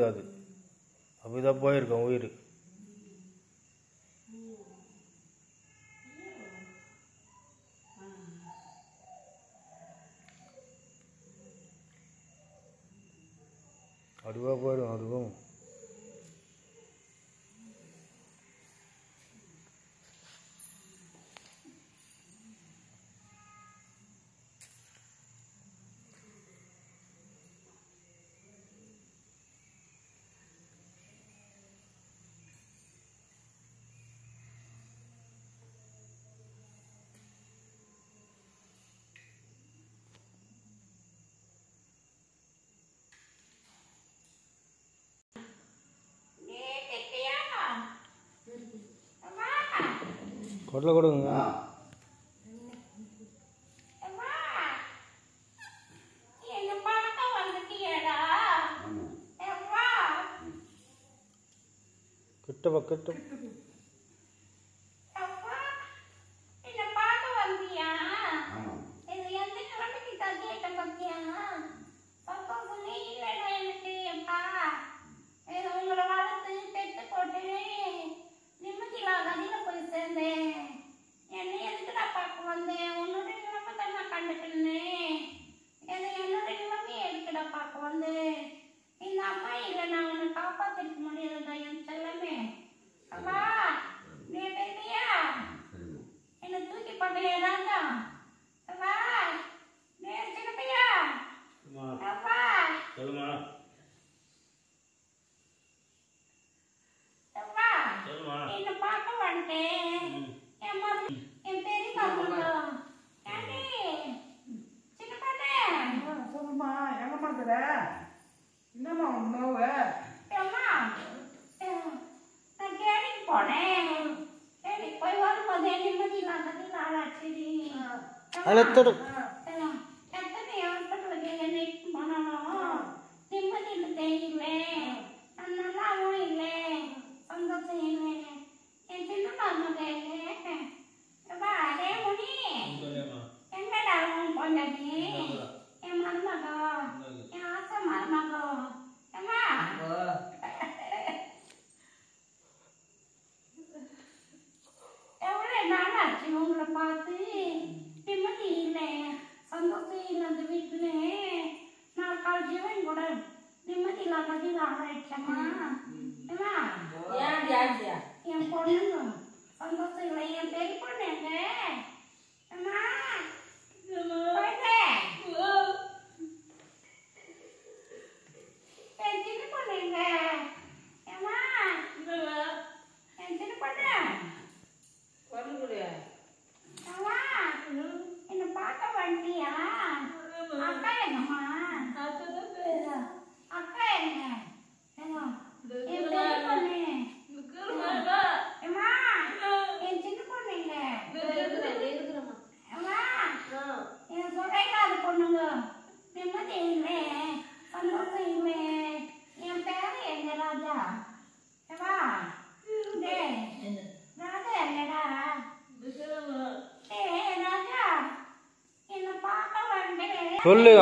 இருக்காது. அப்படிதான் போயிருக்கோம் உயிர். அதுவா போயிடும். அதுவும் கொடல கொடுங்க. கிட்ட பக்கத்து அலத்தரும் சொல்லுங்க.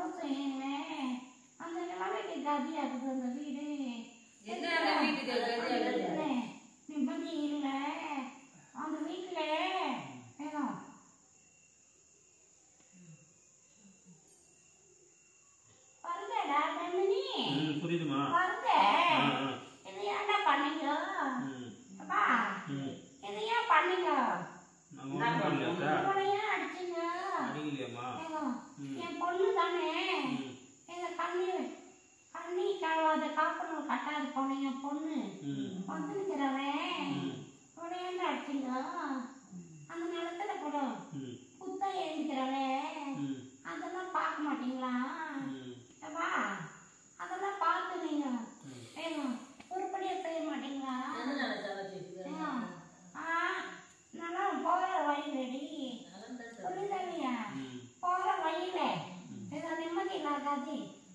சந்தோஷம் ஏங்க அந்த நிலைமைக்கு கதியாகுது அந்த வீடு. நிம்மதி இல்லை அந்த வீட்டுல. வருதடா கண்மணி, புரியுதுமா? வருத. இது ஏன்டா பண்ணீங்க அப்பா? இது ஏன் பண்ணீங்க? இவனை ஏன் அடிச்சீங்க? என் பொண்ணு தானே, எங்க கண்ணி கழுவாத காப்பணும் கட்டாது போன என் பொண்ணு வந்துருக்கிறவன் இவனை ஏன் அடிச்சீங்க? அந்த நிலத்துல கூட புத்தா எழுதிக்கிறவன் அதெல்லாம் பார்க்க மாட்டீங்களா? அதெல்லாம் பார்த்து நீங்க உருப்படியா செய்ய மாட்டீங்களா? நல்லா போற வழியிலடி புரியுதா? போற வழியில ஏதோ நிம்மதி இல்லாதாது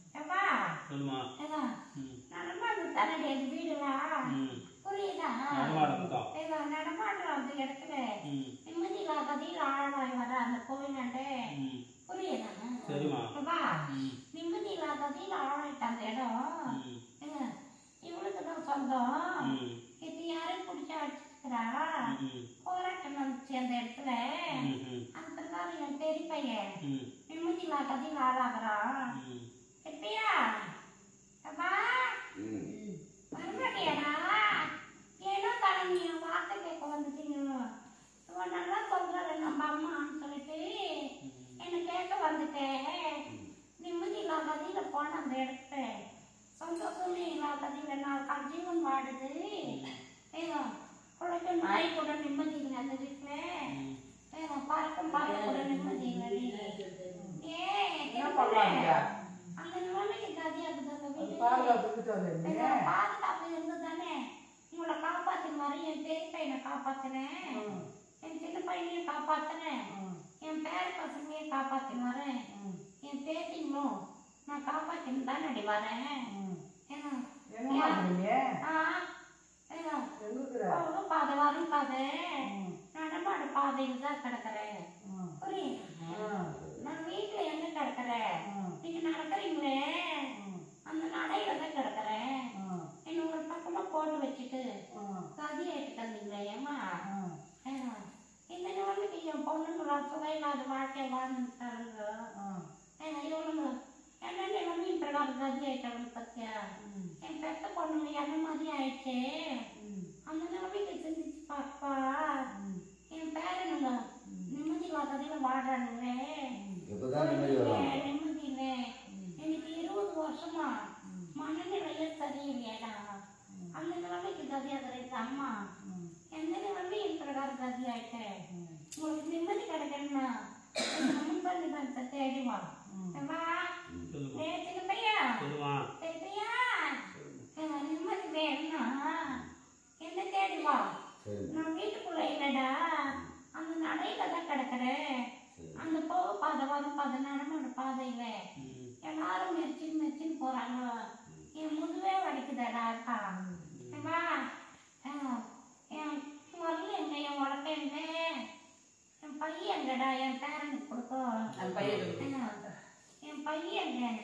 நடமாடு தானே வீடுலாம் புரியுதா? ஏதோ நடமாடுறோம் அந்த இடத்துல நிம்மதி இல்லாததையும் ஆழமாய் வர அந்த கோயிலாண்டே புரியுதா? நிம்மதி இல்லாததையும் ஆழாயிட்ட அந்த இடம் இவளுக்கு தான் சொந்தம். இது யாரும் பிடிச்சா அடிச்சுக்கிறா போராட்டம் வந்துச்சு அந்த இடத்துல. அந்த பிரகாரம் என் பெரிய பையன் நிம்மதி இல்லாததையும் ஆளாகிறான். எப்படியா அப்பா வரமாட்டியாடா? ஏனோ தலைமை வார்த்தை கேட்க வந்துட்டீங்க. இவன் நல்லா சொல்றாரு நம்ம அம்மான்னு சொல்லிட்டு என்னை கேட்க வந்துட்டேன். நிம்மதி இல்லாததில போன அந்த இடத்துல சந்தோஷமே இல்லாததில நான் ஜீவன் வாடுது. ஏதோ குழைக்க நாய் கூட நிம்மதி இல்லை அந்த வீட்டுல. ஏதோ பார்க்க கூட நிம்மதி இல்லை. அந்த நிலைமைக்கு கதியாகுது அந்த வீடு. பாதுகாப்பு இருந்து தானே உங்களை காப்பாத்தின மாதிரி என் பெரிய பையனை காப்பாத்தினேன், என் சின்ன பையனையும் காப்பாத்தினேன், என் பேர பசங்களையும் காப்பாத்தினாரு, என் பேத்திங்களும் நான் காப்பாத்தின்னு தான் நடி வரேன். பாதை வரும் பாதை நடமாடு பாதையில் தான் கிடக்குறேன். புரியுது? நான் வீட்டுல எங்க கிடக்குறேன்? நீங்க நடக்கிறீங்களே அந்த நடையில தான் கிடக்குறேன். என்ன ஒரு பக்கமா போட்டு வச்சுட்டு கதி ஆயிட்டு தந்தீங்களே ஏமா? இந்த நிலைமைக்கு என் பொண்ணுங்களா சுவையில்லாத வாழ்க்கையை வாழ்ந்துட்டாருங்க. இவனுங்க என்ன நிலைமை பிரகாரம் கதி ஆயிட்டாங்க பத்தியா? என் பெத்த பொண்ணுங்க என்ன மாதிரி ஆயிடுச்சு அந்த நிலைமைக்கு சிந்திச்சு பாப்பா. என் பேரனுங்க நிம்மதி இல்லாததையில வாடுறானுங்களே நிம்மதி இல்லை. எனக்கு 20 வருஷமா மனநிலையே சரியில்லையடா. அந்த நிலைமைக்கு கதியாகிற எங்க அம்மா எந்த நிலைமை என் பிரகாரம் கதி ஆயிட்டேன். உங்களுக்கு நிம்மதி கிடைக்கணும்னா முன்பள்ளி பணத்தை தேடிவா பையா பையா நிம்மதி வேணும்னா என்ன தேடிவா. நான் வீட்டுக்குள்ள இல்லடா அந்த நடையில தான் கிடக்குறேன். அந்த போக பாதை வரும் பாதை நடமாடு பாதையில எல்லாரும் மெச்சின்னு போறாங்க. என் முதுவே வலிக்குதடா அக்கா. என் வரல எங்க என் உடக்க எங்க என் பையன் எங்கடா? என் பேரனுக்கு கொடுக்கும் என் பையன் எங்க?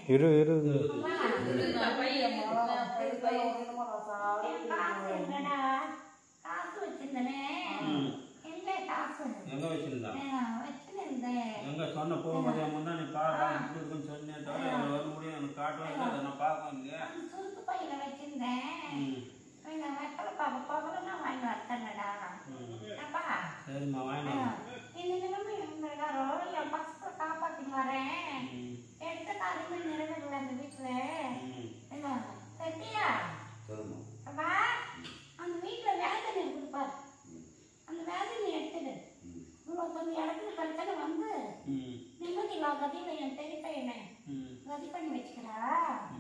காசு எங்கடா? காசு வச்சிருந்தனே எங்க காசு? எங்க வச்சிருந்தா? வச்சிருந்தேன். எங்க சொன்ன போகும்போது முன்னா நீ பாரு இப்படி சொன்னேன் தவிர வர முடியும் எனக்கு காட்டுவேன் அதை நான் பார்க்க இல்லையா? சுருக்கு பையில வச்சிருந்தேன். வெத்தலை பாப்பா பகலன்னா வாங்கி வரத்தனடா. அப்பா சரிம்மா வாங்கி இந்த நிலைமை எங்காரோ என் பசங்களை காப்பாத்தின்னு வரேன். எடுத்த காரியமே நிறைவேறல அந்த வீட்டுல. சத்தியா அப்பா அந்த வீட்டுல வேதனை இருக்குது பாரு. அந்த வேதனை எடுத்துடு. இவ்வளவு கொஞ்சம் இடத்துல கழிச்சால வந்து நிம்மதி இல்லாத கதியில என் பெரிய பையனை கதி பண்ணி வச்சுக்கிறா.